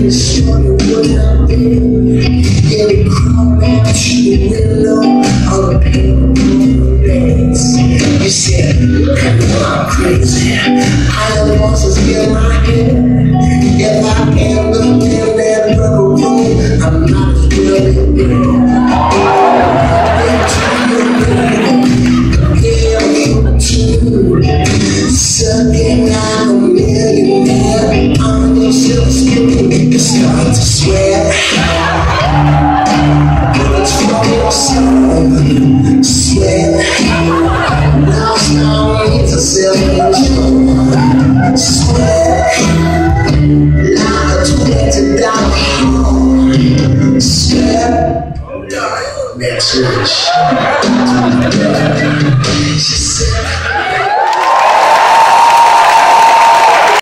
sure you wouldn't have been. You crawled out through the window on a paper days. You said, I'm crazy. I have voices in my head. If I end up in that rubber room, I'm not really good. Sucking out a millionaire on your silver spoon, you start to sweat. Bullets from your soul, sweat. Now it's a self-control, sweat. Like a $20 home, sweat. Next rich. She said,